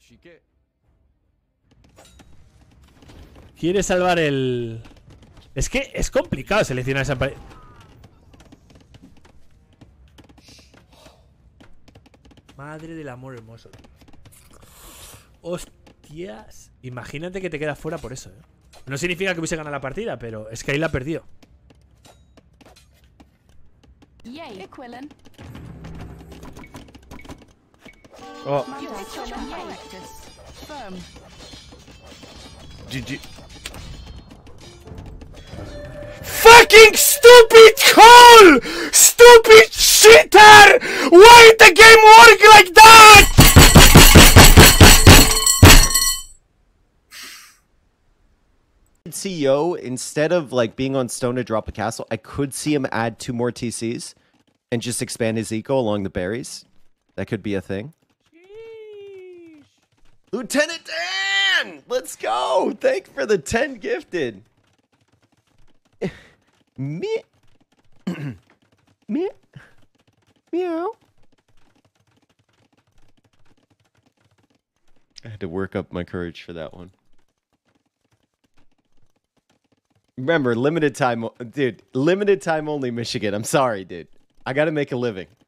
Quiere salvar el... Es que es complicado seleccionar esa pared. Madre del amor hermoso. Hostias. Imagínate que te quedas fuera por eso, ¿eh? No significa que hubiese ganado la partida, pero es que ahí la perdió. Oh. GG. Fucking stupid call! Stupid shitter! Why did the game work like that? CEO, instead of like being on stone to drop a castle, I could see him add 2 more TCs and just expand his eco along the berries. That could be a thing. Sheesh. Lieutenant Dan! Let's go! Thanks for the 10 gifted. Me. Me. Meow. I had to work up my courage for that one. Remember, limited time, dude. Limited time only, Michigan. I'm sorry, dude. I gotta make a living.